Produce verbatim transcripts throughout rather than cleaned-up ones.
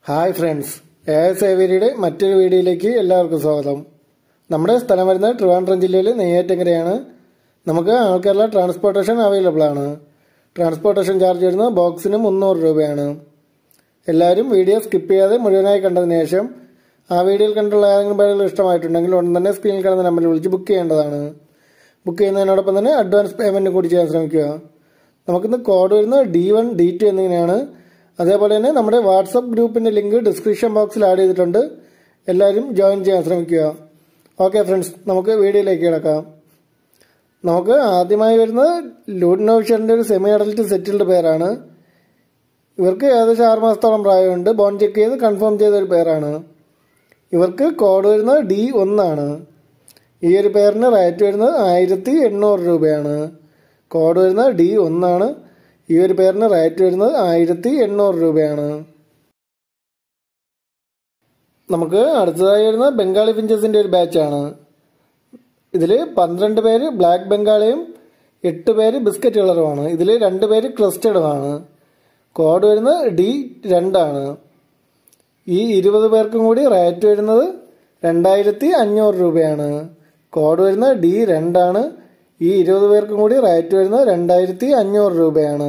Hi friends, A S ഏവേരിയുടെ മറ്റൊരു വീഡിയോയിലേക്ക് എല്ലാവർക്കും സ്വാഗതം. നമ്മുടെ സ്ഥലം വരുന്നത് ട്രിവാൻഡ്രം ജില്ലയിൽ നെയ്യാറ്റിൻകരയാണ്. നമുക്ക് ആൾ കേരള ട്രാൻസ്പോർട്ടേഷൻ അവൈലബിൾ ആണ്. ട്രാൻസ്പോർട്ടേഷൻ ചാർജ് വരുന്നത് ബോക്സിന് മുന്നൂറ് രൂപയാണ്. എല്ലാവരും വീഡിയോ സ്കിപ്പ് ചെയ്യാതെ മുഴുവനായി കണ്ടതിന് ശേഷം ആ വീഡിയോയിൽ കണ്ടുള്ള ഏതെങ്കിലും പേരുകൾ ഇഷ്ടമായിട്ടുണ്ടെങ്കിൽ ഉടൻ തന്നെ സ്ക്രീനിൽ കാണുന്ന നമ്പറിൽ വിളിച്ച് ബുക്ക് ചെയ്യേണ്ടതാണ്. ബുക്ക് ചെയ്യുന്നതിനോടൊപ്പം തന്നെ അഡ്വാൻസ് പേയ്മെൻറ്റ് കൂടി ചെയ്യാൻ ശ്രമിക്കുക. നമുക്കിന്ന് കോഡ് വരുന്നത് ഡി വൺ ഡി ടു എന്നിങ്ങനെയാണ്. അതേപോലെ തന്നെ നമ്മുടെ വാട്സപ്പ് ഗ്രൂപ്പിൻ്റെ ലിങ്ക് ഡിസ്ക്രിപ്ഷൻ ബോക്സിൽ ആഡ് ചെയ്തിട്ടുണ്ട്. എല്ലാവരും ജോയിൻ ചെയ്യാൻ ശ്രമിക്കുക. ഓക്കെ ഫ്രണ്ട്സ്, നമുക്ക് വീഡിയോയിലേക്ക് കിടക്കാം. നമുക്ക് ആദ്യമായി വരുന്നത് ലൂഡ്നോവിഷറിൻ്റെ ഒരു സെമി അഡൽറ്റ് സെറ്റിൽഡ് പേരാണ്. ഇവർക്ക് ഏകദേശം ആറ് മാസത്തോളം പ്രായമുണ്ട്. ബോൺ ചെക്ക് ചെയ്ത് കൺഫേം ചെയ്ത ഒരു പേരാണ്. ഇവർക്ക് കോഡ് വരുന്നത് ഡി ഒന്നാണ്. ഈ ഒരു പേരിന് റേറ്റ് വരുന്നത് ആയിരത്തി എണ്ണൂറ് രൂപയാണ്. കോഡ് വരുന്നത് ഡി ഒന്നാണ്. ഈ ഒരു പേരിന് റേറ്റ് വരുന്നത് ആയിരത്തി എണ്ണൂറ് രൂപയാണ്. നമുക്ക് അടുത്തതായി വരുന്നത് ബംഗാളി ഫിഞ്ചസിൻ്റെ ഒരു ബാച്ചാണ്. ഇതിൽ പന്ത്രണ്ട് പേര് ബ്ലാക്ക് ബംഗാളിയും എട്ട് പേര് ബിസ്ക്കറ്റ് കളറുമാണ്. ഇതിൽ രണ്ട് പേര് ക്രസ്റ്റഡുമാണ്. കോഡ് വരുന്നത് ഡി രണ്ടാണ്. ഈ ഇരുപത് പേർക്കും കൂടി റേറ്റ് വരുന്നത് രണ്ടായിരത്തി അഞ്ഞൂറ് രൂപയാണ്. കോഡ് വരുന്നത് ഡി രണ്ടാണ്. ഈ ഇരുപത് പേർക്കും കൂടി റേറ്റ് വരുന്നത് രണ്ടായിരത്തി അഞ്ഞൂറ് രൂപയാണ്.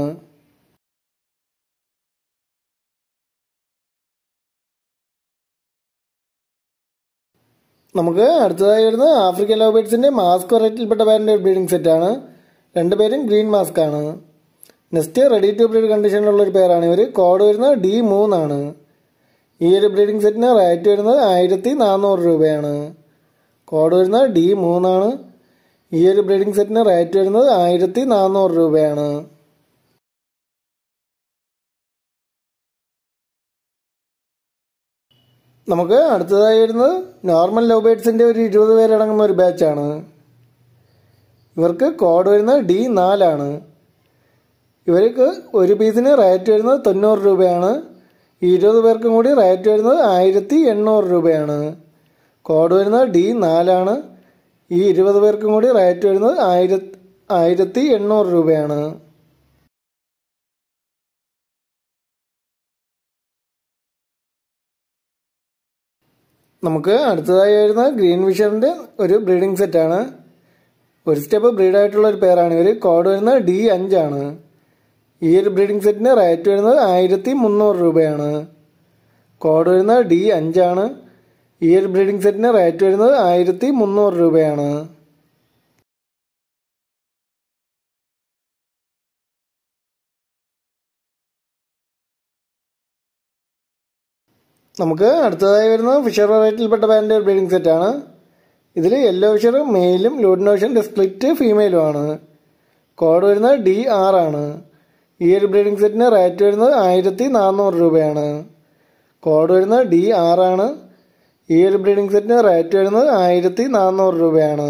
നമുക്ക് അടുത്തതായി വരുന്നത് ആഫ്രിക്കൻ ലവ് ബേർഡ്സിന്റെ മാസ്ക് വെറൈറ്റിയിൽപ്പെട്ട പേരിന്റെ ബ്രീഡിംഗ് സെറ്റാണ്. രണ്ടുപേരും ഗ്രീൻ മാസ്ക് ആണ്. നെക്സ്റ്റ് റെഡി ടു ബ്രീഡ് കണ്ടീഷനിലുള്ള ഒരു പേരാണ് ഇവർ. കോഡ് വരുന്നത് ഡി മൂന്നാണ്. ഈ ഒരു ബ്രീഡിംഗ് സെറ്റിന് റേറ്റ് വരുന്നത് ആയിരത്തി നാനൂറ് രൂപയാണ്. കോഡ് വരുന്നത് ഡി മൂന്നാണ്. ഈ ഒരു ബ്രീഡിംഗ് സെറ്റിന് റേറ്റ് വരുന്നത് ആയിരത്തി നാനൂറ് രൂപയാണ്. നമുക്ക് അടുത്തതായി വരുന്നത് നോർമൽ ലവ് ബേർഡ്സിന്റെ ഒരു ഇരുപത് പേരടങ്ങുന്ന ഒരു ബാച്ചാണ്. ഇവർക്ക് കോഡ് വരുന്നത് ഡി നാലാണ്. ഇവർക്ക് ഒരു പീസിന് റേറ്റ് വരുന്നത് തൊണ്ണൂറ് രൂപയാണ്. ഈ ഇരുപത് പേർക്കും കൂടി റേറ്റ് വരുന്നത് ആയിരത്തി എണ്ണൂറ് രൂപയാണ്. കോഡ് വരുന്നത് ഡി നാലാണ്. ഈ ഇരുപത് പേർക്കും കൂടി റേറ്റ് വരുന്നത് ആയിരത്തി ആയിരത്തി എണ്ണൂറ് രൂപയാണ്. നമുക്ക് അടുത്തതായി വരുന്നത് ഗ്രീൻ വിഷറിന്റെ ഒരു ബ്രീഡിംഗ് സെറ്റാണ്. ഒരു സ്റ്റെപ്പ് ബ്രീഡായിട്ടുള്ള ഒരു പേരാണ് ഇവർ. കോഡ് വരുന്നത് ഡി അഞ്ചാണ്. ഈ ഒരു ബ്രീഡിംഗ് സെറ്റിന് റേറ്റ് വരുന്നത് ആയിരത്തി മുന്നൂറ് രൂപയാണ്. കോഡ് വരുന്നത് ഡി അഞ്ചാണ്. ഈ ഒരു ബ്രീഡിംഗ് സെറ്റിന് റേറ്റ് വരുന്നത് ആയിരത്തി മുന്നൂറ് രൂപയാണ്. നമുക്ക് അടുത്തതായി വരുന്നത് ഫിഷർ വെറൈറ്റിയിൽപ്പെട്ട പേരിന്റെ ഒരു ബ്രീഡിംഗ് സെറ്റാണ്. ഇതിൽ യെല്ലോ ഫിഷർ മെയിലും ലൂഡിനോഷന്റെ സ്പ്ലിറ്റ് ഫീമെയിലുമാണ്. കോഡ് വരുന്നത് ഡി ആറാണ്. ഈ ഒരു ബ്രീഡിംഗ് സെറ്റിന് റേറ്റ് വരുന്നത് ആയിരത്തി നാനൂറ് രൂപയാണ്. കോഡ് വരുന്നത് ഡി ആറാണ്. ഈ ഒരു ബ്രീഡിംഗ് സെറ്റിന് റേറ്റ് വരുന്നത് ആയിരത്തി നാനൂറ് രൂപയാണ്.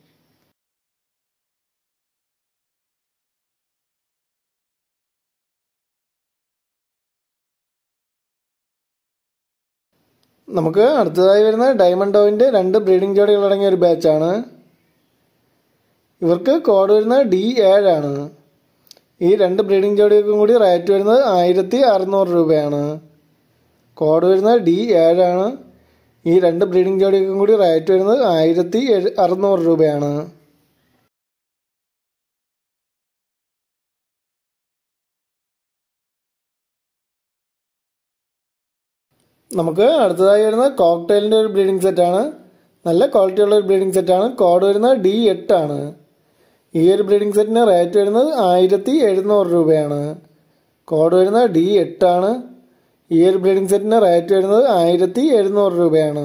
നമുക്ക് അടുത്തതായി വരുന്ന ഡയമണ്ട് ഡോവിന്റെ രണ്ട് ബ്രീഡിംഗ് ജോഡികൾ അടങ്ങിയ ഒരു ബാച്ചാണ്. ഇവർക്ക് കോഡ് വരുന്നത് ഡി ഏഴാണ്. ഈ രണ്ട് ബ്രീഡിംഗ് ജോഡികൾക്കും കൂടി റേറ്റ് വരുന്നത് ആയിരത്തി അറുന്നൂറ് രൂപയാണ്. കോഡ് വരുന്നത് ഡി ഏഴാണ്. ഈ രണ്ട് ബ്രീഡിംഗ് ജോഡികൾക്കും കൂടി റേറ്റ് വരുന്നത് ആയിരത്തി അറുന്നൂറ് രൂപയാണ്. നമുക്ക് അടുത്തതായി വരുന്നത് കോക്ടെയിലിന്റെ ഒരു ബ്രീഡിംഗ് സെറ്റാണ്. നല്ല ക്വാളിറ്റിയുള്ള ഒരു ബ്രീഡിംഗ് സെറ്റാണ്. കോഡ് വരുന്നത് ഡി എട്ടാണ്. ഈ ഒരു ബ്രീഡിംഗ് സെറ്റിന് റേറ്റ് വരുന്നത് ആയിരത്തി എഴുന്നൂറ് രൂപയാണ്. കോഡ് വരുന്നത് ഡി എട്ടാണ്. ഈ ഒരു ബ്രീഡിംഗ് സെറ്റിന് റേറ്റ് വരുന്നത് ആയിരത്തി എഴുന്നൂറ് രൂപയാണ്.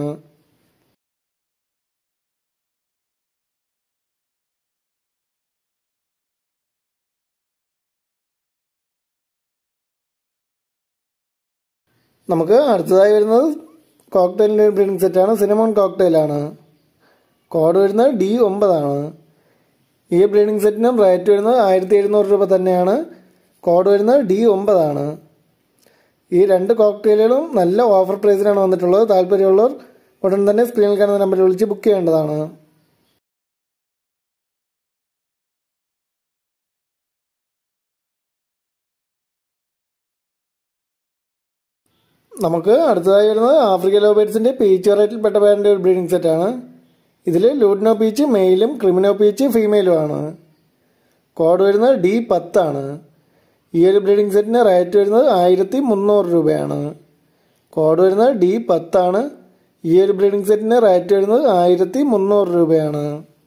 നമുക്ക് അടുത്തതായി വരുന്നത് കോക്ടെയിലിൻ്റെ ബ്രീഡിംഗ് സെറ്റാണ്. സിനമോൺ കോക്ടെയിലാണ്. കോഡ് വരുന്നത് ഡി ഒമ്പതാണ്. ഈ ബ്രീഡിംഗ് സെറ്റിനും റേറ്റ് വരുന്നത് ആയിരത്തി എഴുന്നൂറ് രൂപ തന്നെയാണ്. കോഡ് വരുന്നത് ഡി ഒമ്പതാണ്. ഈ രണ്ട് കോക്ടെയിലുകളും നല്ല ഓഫർ പ്രൈസിലാണ് വന്നിട്ടുള്ളത്. താല്പര്യമുള്ളവർ ഉടൻ തന്നെ സ്ക്രീനിൽ കാണുന്ന നമ്പറിൽ വിളിച്ച് ബുക്ക് ചെയ്യേണ്ടതാണ്. നമുക്ക് അടുത്തതായി വരുന്നത് ആഫ്രിക്കൻ ലവ് ബേർഡ്സിന്റെ പീച്ച് വെറൈറ്റിയിൽപ്പെട്ട പേരിന്റെ ഒരു ബ്രീഡിംഗ് സെറ്റാണ്. ഇതിൽ ലൂട്ടിനോ പീച്ച് മെയിലും ക്രിമിനോ പീച്ച് ഫീമെയിലും ആണ്. കോഡ് വരുന്നത് ഡി പത്താണ്. ഈ ഒരു ബ്രീഡിംഗ് സെറ്റിന് റേറ്റ് വരുന്നത് ആയിരത്തി മുന്നൂറ് രൂപയാണ്. കോഡ് വരുന്നത് ഡി പത്താണ്. ഈ ഒരു ബ്രീഡിംഗ് സെറ്റിന് റേറ്റ് വരുന്നത് ആയിരത്തി മുന്നൂറ് രൂപയാണ്.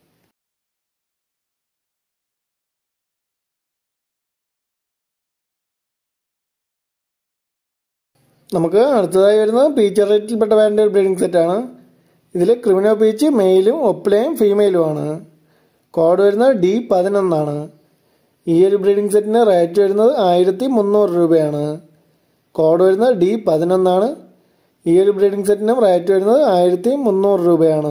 നമുക്ക് അടുത്തതായി വരുന്നത് പീച്ച് വെറൈറ്റിയിൽപ്പെട്ട പേരിന്റെ ഒരു ബ്രീഡിംഗ് സെറ്റാണ്. ഇതിൽ ക്രിമിനോ പീച്ച് മെയിലും ഒപ്ലയും ഫീമെയിലുമാണ്. കോഡ് വരുന്നത് ഡി പതിനൊന്നാണ്. ഈ ഒരു ബ്രീഡിംഗ് സെറ്റിന് റേറ്റ് വരുന്നത് ആയിരത്തി മുന്നൂറ് രൂപയാണ്. കോഡ് വരുന്നത് ഡി പതിനൊന്നാണ്. ഈ ഒരു ബ്രീഡിംഗ് സെറ്റിനും റേറ്റ് വരുന്നത് ആയിരത്തി മുന്നൂറ് രൂപയാണ്.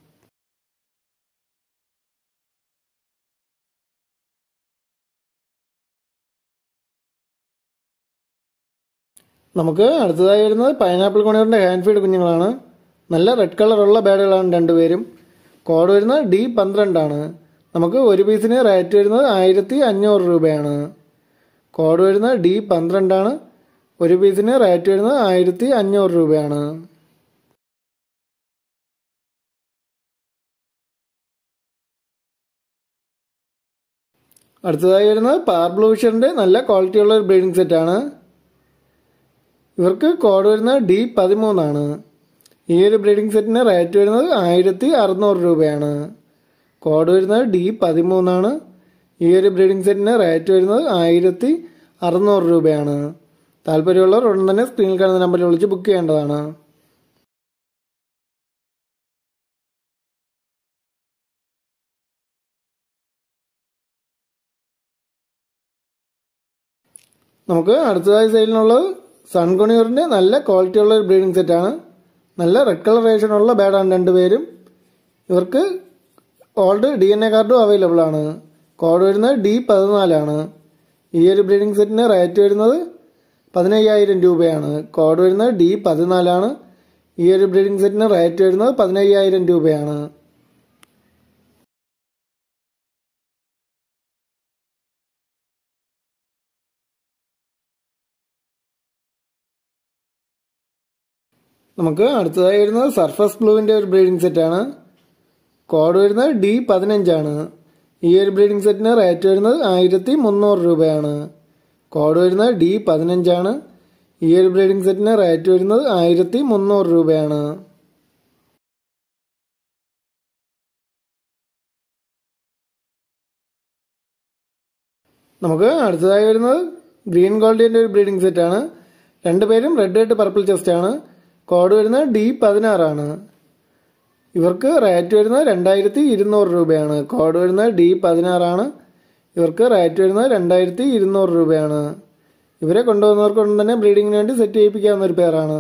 നമുക്ക് അടുത്തതായി വരുന്നത് പൈനാപ്പിൾ കൊണിയറിന്റെ ഹാൻഡ് ഫീഡ് കുഞ്ഞുങ്ങളാണ്. നല്ല റെഡ് കളറുള്ള ബേഡുകളാണ് രണ്ടുപേരും. കോഡ് വരുന്നത് ഡി പന്ത്രണ്ടാണ്. നമുക്ക് ഒരു പീസിന് റേറ്റ് വരുന്നത് ആയിരത്തി അഞ്ഞൂറ് രൂപയാണ്. കോഡ് വരുന്നത് ഡി പന്ത്രണ്ടാണ്. ഒരു പീസിന് റേറ്റ് വരുന്നത് ആയിരത്തി അഞ്ഞൂറ് രൂപയാണ്. അടുത്തതായി വരുന്നത് പാർബ്ലൂഷറിന്റെ നല്ല ക്വാളിറ്റിയുള്ള ഒരു ബ്രീഡിംഗ് സെറ്റാണ്. ഇവർക്ക് കോഡ് വരുന്നത് ഡി പതിമൂന്നാണ്. ഈ ഒരു ബ്രീഡിംഗ് സെറ്റിന് റേറ്റ് വരുന്നത് ആയിരത്തി അറുന്നൂറ് രൂപയാണ്. കോഡ് വരുന്നത് ഡി പതിമൂന്നാണ്. ഈ ഒരു ബ്രീഡിംഗ് സെറ്റിന് റേറ്റ് വരുന്നത് ആയിരത്തി അറുന്നൂറ് രൂപയാണ്. താല്പര്യമുള്ളവർ ഉടൻ തന്നെ സ്ക്രീനിൽ കാണുന്ന നമ്പറിൽ വിളിച്ച് ബുക്ക് ചെയ്യേണ്ടതാണ്. നമുക്ക് അടുത്തതായി സെയിലിനുള്ളത് സൺകൊണിയൂറിന്റെ നല്ല ക്വാളിറ്റിയുള്ള ഒരു ബ്രീഡിംഗ് സെറ്റാണ്. നല്ല റെഡ് കളറേഷനുള്ള ബേഡാണ് രണ്ടുപേരും. ഇവർക്ക് ഓൾഡ് ഡി എൻ എ കാർഡും അവൈലബിൾ ആണ്. കോഡ് വരുന്നത് ഡി പതിനാലാണ്. ഈ ഒരു ബ്രീഡിംഗ് സെറ്റിന് റേറ്റ് വരുന്നത് പതിനയ്യായിരം രൂപയാണ്. കോഡ് വരുന്നത് ഡി പതിനാലാണ്. ഈ ഒരു ബ്രീഡിംഗ് സെറ്റിന് റേറ്റ് വരുന്നത് പതിനയ്യായിരം രൂപയാണ്. നമുക്ക് അടുത്തതായി വരുന്നത് സർഫസ് ബ്ലൂവിന്റെ ഒരു ബ്രീഡിംഗ് സെറ്റാണ്. കോഡ് വരുന്നത് ഡി പതിനഞ്ചാണ്. ഈ ഒരു ബ്രീഡിംഗ് സെറ്റിന് റേറ്റ് വരുന്നത് ആയിരത്തി മുന്നൂറ് രൂപയാണ്. കോഡ് വരുന്നത് ഡി പതിനഞ്ചാണ്. ഈ ഒരു ബ്രീഡിംഗ് സെറ്റിന് റേറ്റ് വരുന്നത് ആയിരത്തി മുന്നൂറ് രൂപയാണ്. നമുക്ക് അടുത്തതായി വരുന്നത് ഗ്രീൻ ഗോൾഡിന്റെ ഒരു ബ്രീഡിംഗ് സെറ്റാണ്. രണ്ടുപേരും റെഡ് ആയിട്ട് പർപ്പിൾ ചെസ്റ്റ് ആണ്. കോഡ് വരുന്നത് ഡി പതിനാറാണ്. ഇവർക്ക് റേറ്റ് വരുന്നത് രണ്ടായിരത്തി ഇരുന്നൂറ് രൂപയാണ്. കോഡ് വരുന്നത് ഡി പതിനാറാണ്. ഇവർക്ക് റേറ്റ് വരുന്നത് രണ്ടായിരത്തി ഇരുന്നൂറ് രൂപയാണ്. ഇവരെ കൊണ്ടുവന്നവർക്കൊന്നും തന്നെ ബ്രീഡിങ്ങിന് വേണ്ടി സെറ്റ് ചെയ്യിപ്പിക്കാവുന്ന ഒരു പേരാണ്.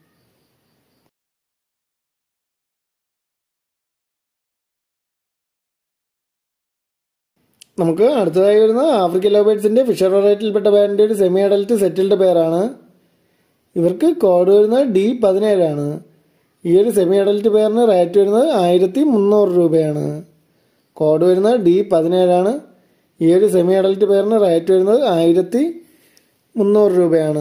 നമുക്ക് അടുത്തതായി വരുന്നത് ആഫ്രിക്കൻ ലവ് ബേർഡ്സിന്റെ ഫിഷർ വെറൈറ്റിയിൽപ്പെട്ട പേരിന്റെ ഒരു സെമി അഡൽറ്റ് സെറ്റിൽഡ് പേരാണ്. ഇവർക്ക് കോഡ് വരുന്നത് ഡി പതിനേഴാണ്. ഈ ഒരു സെമി അഡൽറ്റ് പേരിന് റേറ്റ് വരുന്നത് ആയിരത്തി മുന്നൂറ് രൂപയാണ്. കോഡ് വരുന്നത് ഡി പതിനേഴാണ്. ഈ ഒരു സെമി അഡൽറ്റ് പേരിന് റേറ്റ് വരുന്നത് ആയിരത്തി മുന്നൂറ് രൂപയാണ്.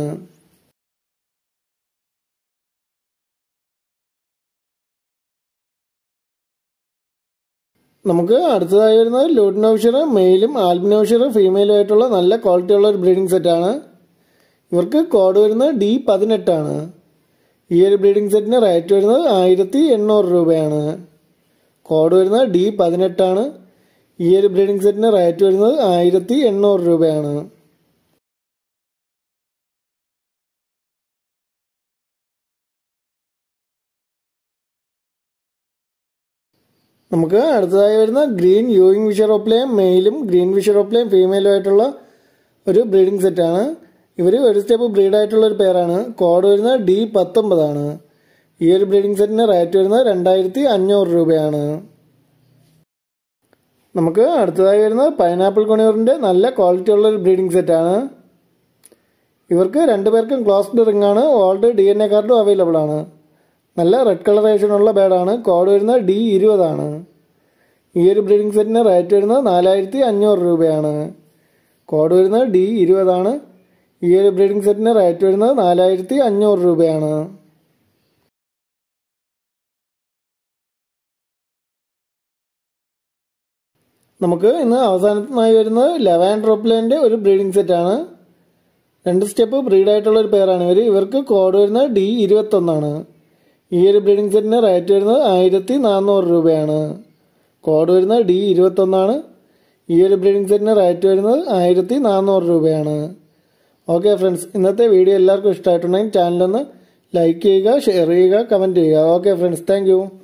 നമുക്ക് അടുത്തതായി വരുന്നത് ലൂട്ടിനോ ഫിഷർ മെയിലും ആൽബിനോ ഫിഷർ ഫീമെയിലും ആയിട്ടുള്ള നല്ല ക്വാളിറ്റിയുള്ള ഒരു ബ്രീഡിംഗ് സെറ്റാണ്. ഇവർക്ക് കോഡ് വരുന്നത് ഡി പതിനെട്ടാണ്. ഈ ഒരു ബ്രീഡിംഗ് സെറ്റിന് റേറ്റ് വരുന്നത് ആയിരത്തി എണ്ണൂറ് രൂപയാണ്. കോഡ് വരുന്നത് ഡി പതിനെട്ടാണ്. ഈ ഒരു ബ്രീഡിംഗ് സെറ്റിന് റേറ്റ് വരുന്നത് ആയിരത്തി എണ്ണൂറ് രൂപയാണ്. നമുക്ക് അടുത്തതായി വരുന്ന ഗ്രീൻ യൂയിങ് വിഷറോപ്ലയും മെയിലും ഗ്രീൻ വിഷറോപ്ലയും ഫീമെയിലും ആയിട്ടുള്ള ഒരു ബ്രീഡിംഗ് സെറ്റാണ്. ഇവർ ഒരു സ്റ്റെപ്പ് ബ്രീഡായിട്ടുള്ള ഒരു പേരാണ്. കോഡ് വരുന്നത് ഡി പത്തൊമ്പതാണ്. ഈ ഒരു ബ്രീഡിംഗ് സെറ്റിന് റേറ്റ് വരുന്നത് രണ്ടായിരത്തി അഞ്ഞൂറ് രൂപയാണ്. നമുക്ക് അടുത്തതായി വരുന്നത് പൈനാപ്പിൾ കൊണിയൂറിന്റെ നല്ല ക്വാളിറ്റി ഉള്ള ഒരു ബ്രീഡിംഗ് സെറ്റാണ്. ഇവർക്ക് രണ്ടുപേർക്കും ക്ലോസ്ഡ് റിംഗ് ആണ്. ഓൾഡ് ഡി എൻ എ കാർഡും അവൈലബിൾ ആണ്. നല്ല റെഡ് കളറേഷനുള്ള ബേഡാണ്. കോഡ് വരുന്നത് ഡി ഇരുപതാണ്. ഈ ഒരു ബ്രീഡിംഗ് സെറ്റിന് റേറ്റ് വരുന്നത് നാലായിരത്തി അഞ്ഞൂറ് രൂപയാണ്. കോഡ് വരുന്നത് ഡി ഇരുപതാണ്. ഈ ഒരു ബ്രീഡിംഗ് സെറ്റിന് റേറ്റ് വരുന്നത് നാലായിരത്തി അഞ്ഞൂറ് രൂപയാണ്. നമുക്ക് ഇന്ന് അവസാനമായി വരുന്നത് ലെവാൻഡർ റോപ്ലാൻഡിന്റെ ഒരു ബ്രീഡിംഗ് സെറ്റാണ്. രണ്ട് സ്റ്റെപ്പ് ബ്രീഡായിട്ടുള്ള ഒരു പെയറാണ് ഇവർ. ഇവർക്ക് കോഡ് വരുന്നത് ഡി ഇരുപത്തൊന്നാണ്. ഈ ഒരു ബ്രീഡിംഗ് സെറ്റിന് റേറ്റ് വരുന്നത് ആയിരത്തി നാനൂറ് രൂപയാണ്. കോഡ് വരുന്നത് ഡി ഇരുപത്തൊന്നാണ്. ഈ ഒരു ബ്രീഡിംഗ് സെറ്റിന് റേറ്റ് വരുന്നത് ആയിരത്തി നാനൂറ് രൂപയാണ്. ഓക്കെ ഫ്രണ്ട്സ്, ഇന്നത്തെ വീഡിയോ എല്ലാവർക്കും ഇഷ്ടമായിട്ടുണ്ടെങ്കിൽ ചാനലൊന്ന് ലൈക്ക് ചെയ്യുക, ഷെയർ ചെയ്യുക, കമൻറ്റ് ചെയ്യുക. Okay friends, thank U.